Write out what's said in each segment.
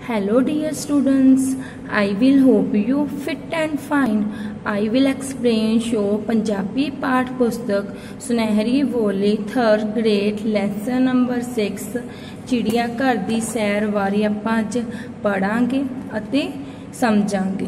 Hello dear students, I will hope you fit and fine. I will explain show Punjabi पाठ पुस्तक सुनहरी बोली third grade lesson number 6 चिड़िया घर दी सैर बारे आपां अज पढ़ांगे अते समझांगे।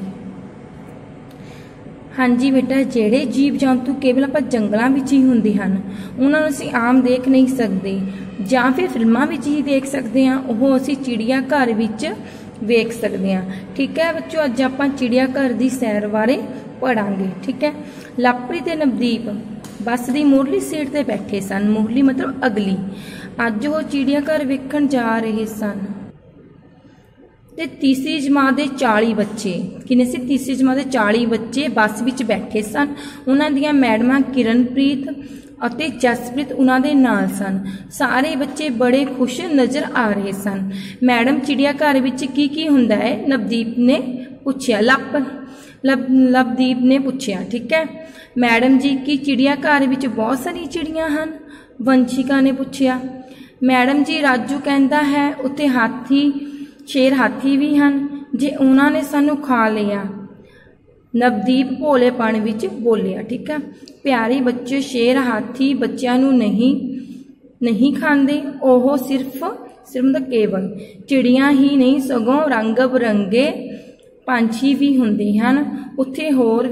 हाँ जी बेटा, ਜਿਹੜੇ जीव जंतु केवल ਆਪਾਂ जंगलों ਵਿੱਚ ही ਹੁੰਦੇ ਹਨ ਉਹਨਾਂ ਨੂੰ ਅਸੀਂ ਆਮ ਦੇਖ नहीं सकते ਜਾਂ ਫਿਰ ਫਿਲਮਾਂ ਵਿੱਚ ਹੀ ਦੇਖ ਸਕਦੇ ਹਾਂ, ਉਹ ਅਸੀਂ चिड़िया घर ਵਿੱਚ ਵੇਖ ਸਕਦੇ ਹਾਂ। ठीक है बच्चों, ਅੱਜ ਆਪਾਂ चिड़िया घर ਦੀ सैर ਬਾਰੇ पढ़ांगे। ठीक है, लापरी ते नवदीप बस ਦੀ ਮੂਹਰਲੀ सीट ਤੇ बैठे सन। ਮੂਹਰਲੀ मतलब अगली। ਅੱਜ ਉਹ चिड़िया घर ਵੇਖਣ जा रहे सन ते तीसरी जमात के 40 बच्चे किने सी तीसरी जमात के 40 बच्चे बस विच बैठे सन। उन्हां दियां मैडमां किरणप्रीत अते जसप्रीत उन्हां दे नाल सन। सारे बच्चे बड़े खुश नज़र आ रहे सन। मैडम चिड़िया घर विच की हुंदा है? नवदीप ने पूछया। लवदीप ने पूछया। ठीक है मैडम जी, की चिड़िया घर विच बहुत सारी चिड़ियां हन? वंशिका ने पूछया। मैडम जी, राजू कहता है उत्थे हाथी शेर हाथी भी हैं, जे उन्होंने सानू खा लिया। नवदीप भोलेपन विच बोलिया। ठीक है, प्यारे बच्चे, शेर हाथी बच्चों नू नहीं खाते। ओह सिर्फ मतलब केवल चिड़िया ही नहीं सगों रंग बिरंगे पंछी भी हुंदे हन। उत्थे होर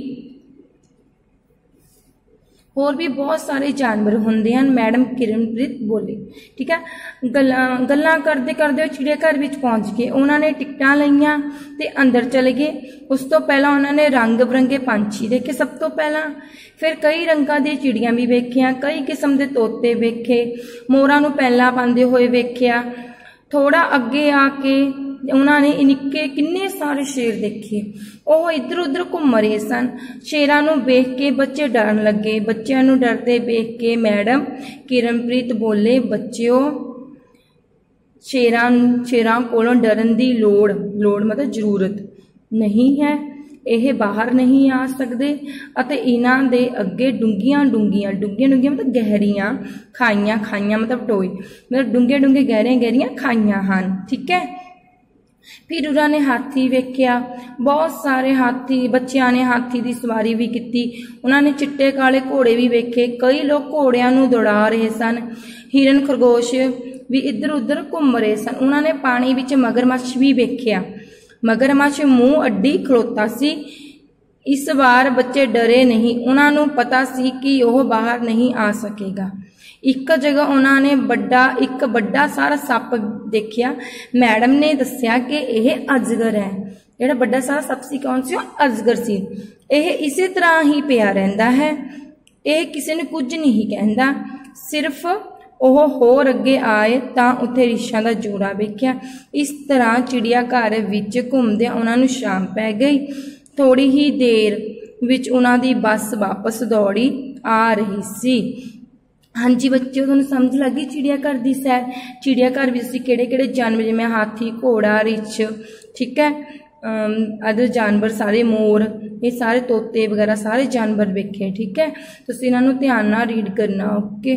भी बहुत सारे जानवर होंदे हैं। मैडम किरणप्रीत बोली। ठीक है, गल्लां करते करते चिड़िया घर विच पहुंच गए। उन्होंने टिकटां लईयां ते अंदर चले गए। उस तो पहला उन्होंने रंग बिरंगे पंछी देखे सब तो पहला। फिर कई रंगां दी चिड़ियां भी वेखियां, कई किस्म दे तोते वेखे, मोरां नूं पैला पांदे होए वेखिया। थोड़ा अगे आके उन्होंने निक्के किन्ने सारे शेर देखे। वह इधर उधर घूम रहे सन। शेरां नूं वेख के बच्चे डरन लगे। बच्चों नूं डरते वेख के मैडम किरणप्रीत बोले, बच्चों शेरां कोलों डरन दी लोड़ मतलब जरूरत नहीं है। यह बाहर नहीं आ सकते अते इन्हां दे अगे डूंगियां मतलब गहरियां खाइयां मतलब टोए मतलब डूंगे गहरियां खाइयां हन। ठीक है, फिर उन्होंने हाथी वेख्या। बहुत सारे हाथी बच्चों ने हाथी की सवारी भी की। उन्होंने चिट्टे काले घोड़े भी वेखे। कई लोग घोड़ियां नूं दौड़ा रहे सन। हिरन खरगोश भी इधर उधर घूम रहे सन। उन्होंने पानी विच मगरमच्छ भी वेख्या। मगरमच्छ मुंह अड्डी खलोता सी। इस बार बच्चे डरे नहीं। उन्होंने पता सी कि वह बाहर नहीं आ सकेगा। एक जगह उन्होंने एक बड़ा सारा सप देखिया। मैडम ने दस्या कि यह अजगर है। जिहड़ा बड़ा सारा सप सी कौन सी? अजगर सी। यह इसी तरह ही पिया रहिंदा है। यह किसी ने कुछ नहीं कहता। सिर्फ वह होर अगे आए तां उत्थे रिछां दा जोड़ा वेख्या। इस तरह चिड़िया घर विच घूमदे उन्हां नूं शाम पै गई। थोड़ी ही देर विच उन्हां दी बस वापस दौड़ी आ रही सी। हाँ जी बच्चों, तुहानूं समझ लगी चिड़िया घर की सैर? चिड़िया घर में असीं किहड़े जानवर जिवें हाथी घोड़ा रिछ, ठीक है, अदर जानवर सारे मोर, ये सारे तोते वगैरह सारे जानवर वेखे। ठीक है, तुसीं इन्हां नूं ध्यान नाल रीड करना। ओके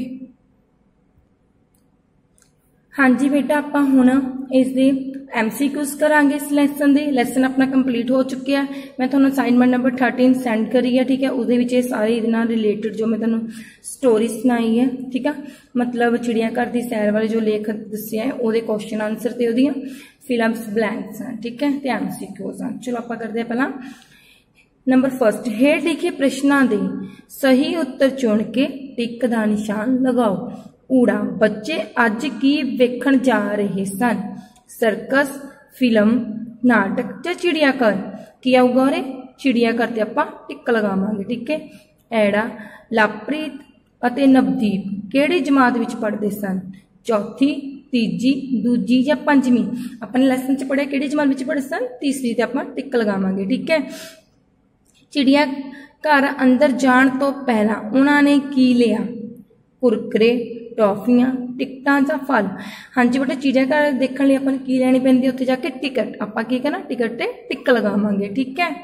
हाँ जी बेटा, आपां हुण इसदे MCQs करांगे। इस लैसन अपना कंप्लीट हो चुकिया। मैं तुहानूं असाइनमेंट नंबर 13 सेंड करी है। ठीक है, उहदे विच सारे इहदे नाल रिलेटेड जो मैं तुहानूं स्टोरी सुनाई है, ठीक है, मतलब चिड़िया घर की सैर वाले जो लेख दस्सिया है उहदे क्वेश्चन आंसर ते उहदियां फिलम्स ब्लैंक्स हैं। ठीक है, ते MCQs हैं। चलो आपां करदे हां पहलां नंबर फर्स्ट। हेठ लिखे प्रश्नां दे सही उत्तर चुन के टिक दा निशान लगाओ। ऊड़ा, बच्चे अज की वेखण जा रहे सन? सर्कस, फिल्म, नाटक या चिड़ियाघर? की आऊगा उरे? चिड़ियाघर ते आपां टिक लगावांगे। ठीक है, ऐड़ा, लापरीत अते नवदीप किहड़ी जमात विच पढ़दे सन? चौथी, तीजी, दूजी या पंजवीं? अपने लैसन च पढ़िया किहड़ी जमात विच पढ़दे सन? तीसरी ते आपां टिक लगावांगे। ठीक है, चिड़िया घर अंदर जाण तो पहला उन्होंने की लिया? कुरकुरे, टॉफियां, टिकटां या फल? हाँ जी बेटा, चिड़िया घर देखने लिए अपन की लैनी पैंदी? उत्थे जाके टिकट। आपां की करना? टिकट ते टिक लगावांगे। ठीक है,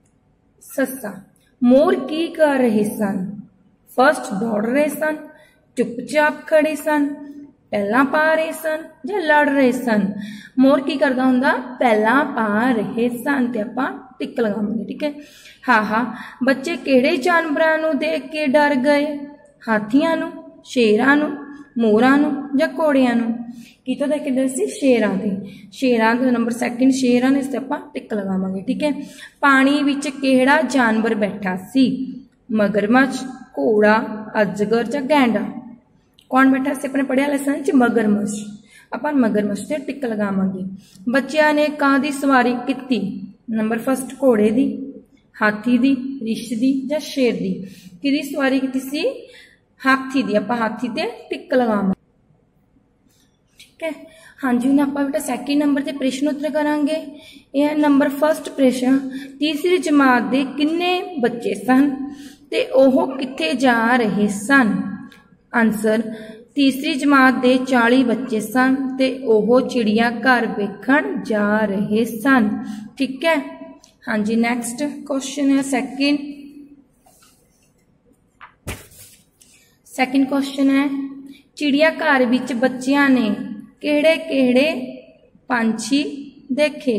सस्सा, मोर की कर रहे सन? फर्स्ट दौड़ रहे सन, चुपचाप खड़े सन, पहला पा रहे सन ਜਾਂ लड़ रहे सन। मोर की करदा हुंदा पहला पा रहे सन ते आपां टिक लगावांगे। ठीक है। हाँ बच्चे किहड़े जानवरां नूं देख के डर गए? हाथियां नूं, शेरां नूं, मोरां नूं ਜਾਂ घोड़ियां नूं। कितों देख के डर सी? शेरां ते। शेरां ते नंबर सैकेंड शेरां ने, इस ते आपां टिक लगावांगे। ठीक है। पानी विच किहड़ा जानवर बैठा सी? मगरमच्छ, घोड़ा, अजगर ਜਾਂ गैंडा। कौन बैठा सी? अपने पढ़िया लेसन च मगरमच्छ। अपन मगरमच्छ ते टिक लगावांगे। बच्चियां ने काहदी सवारी कीती? नंबर फर्स्ट घोड़े दी, हाथी दी, रिछ दी ਜਾਂ शेर दी। किहदी सवारी कीती सी? हाथी दी। आपां हाथी ते टिक लगावांगे। ठीक है। हाँ जी, हुण आपां बेटा सैकेंड नंबर ते प्रश्न उत्तर करांगे। यह नंबर फर्स्ट प्रश्न, तीसरी जमात दे किन्ने बच्चे सन ते ओह कित्थे जा रहे सन? आंसर, तीसरी जमात दे 40 बच्चे सन ते ओह चिड़िया घर वेखण जा रहे सन। ठीक है। हाँ जी, नैक्सट क्वेश्चन है सैकेंड क्वेश्चन है, चिड़िया घर विच बच्चियां ने किहड़े किहड़े पंछी देखे?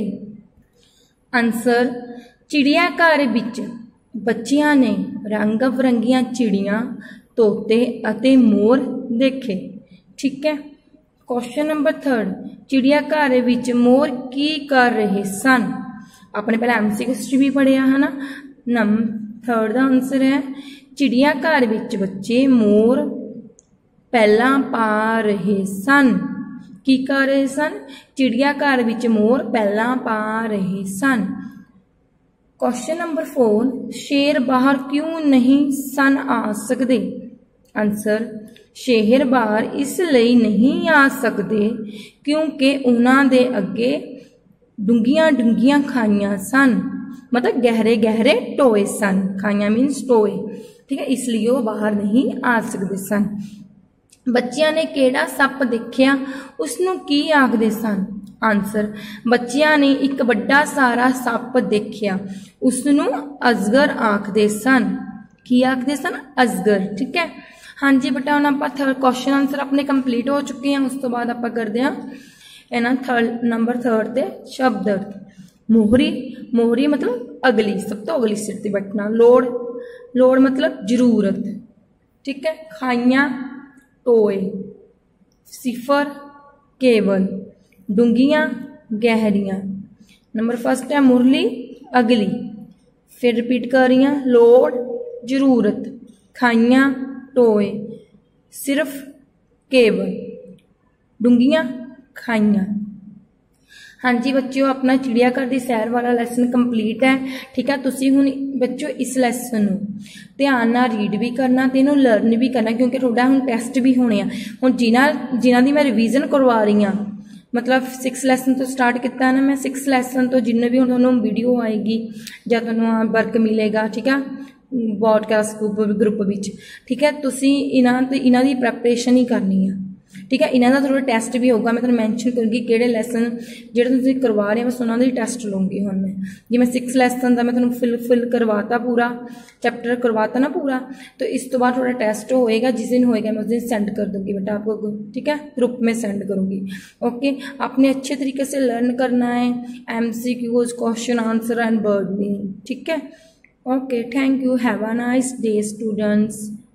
आंसर, चिड़िया घर विच बच्चियां ने रंग बिरंगियां चिड़ियां, तोते अते मोर देखे। ठीक है। क्वेश्चन नंबर थर्ड, चिड़िया घर विच मोर की कर रहे सन? अपने पहले MCQ भी पढ़िया है ना। थर्ड का आंसर है, चिड़िया घर विच बच्चे मोर पहला पा रहे सन। की कर रहे सन? चिड़िया घर विच मोर पहला पा रहे सन। क्वेश्चन नंबर 4, शेर बाहर क्यों नहीं सन आ सकते? आंसर, शेर बाहर इसलिए नहीं आ सकते क्योंकि उन्हां दे अगे डूंगियां डूंगियां खाइयां सन, मतलब गहरे गहरे टोए सन। खाइयां मीनस टोए। ठीक है, इसलिए वो बाहर नहीं आ सकते सन। बच्चियां ने केड़ा सप देखिया, उसनू की आखदे सन? आंसर, बच्चियां ने एक बड़ा सारा सप देखिया, उसनू अजगर आखदे सन। की आखदे सन? अजगर। ठीक है। हाँ जी बेटा, हम आप थर्ड क्वेश्चन आंसर अपने कंप्लीट हो चुके हैं। उस तो बाद आप करते हैं नंबर थर्ड ते शब्द अर्थ। मोहरी, मोहरी मतलब अगली, सब तो अगली सिर ते बैठना। लोड़, लोड़ मतलब जरूरत। ठीक है। खाइयां, टोए। सिफर, केवल। डूंगियां, गहरियां। नंबर फर्स्ट है मुरली, अगली। फिर रिपीट कर रही हैं, लोड़, जरूरत। खाइयां, टोए। सिर्फ, केवल। डूंगियां, खाइयां। हाँ जी बच्चों, अपना चिड़ियाघर की सैर वाला लैसन कंप्लीट है। ठीक है। तुसी हुण बच्चों इस लैसन नूं ध्यान नाल रीड भी करना ते इहनूं लर्न भी करना, क्योंकि तुहाडा हुण टैसट भी होने आ। हुण जिन्हां दी मैं रिवीजन करवा रही हाँ, मतलब 6 लैसन तो स्टार्ट किया ना मैं, 6 लैसन तो जिन्ने भी तुहानूं वीडियो आएगी या तुहानूं वर्क मिलेगा, ठीक है, पॉडकास्ट ग्रुप विच। ठीक है। तुसी इन्हां दी प्रैपरेशन ही करनी है। ठीक है। इन्हां दा थोड़ा टैसट भी होगा, मैं तुहानूं मैंशन करूँगी किहड़े लैसन जिहड़े तुसीं करवा रहे हो, बस उन्हां दा ही टैसट लूँगी। हुण मैं जिवें 6 लैसन दा मैं तुहानूं फिल करवाता, पूरा चैप्टर करवाता ना पूरा, तो इस तो बाद थोड़ा टैसट होएगा। जिस दिन होएगा मैं उस दिन सेंड कर दूँगी बेटा आपको। ठीक है। ग्रुप में सेंड करूँगी। ओके। आपने अच्छे तरीके से लर्न करना है MCQs, question answer and word meaning. ठीक है। Okay, thank you. Have a nice day students.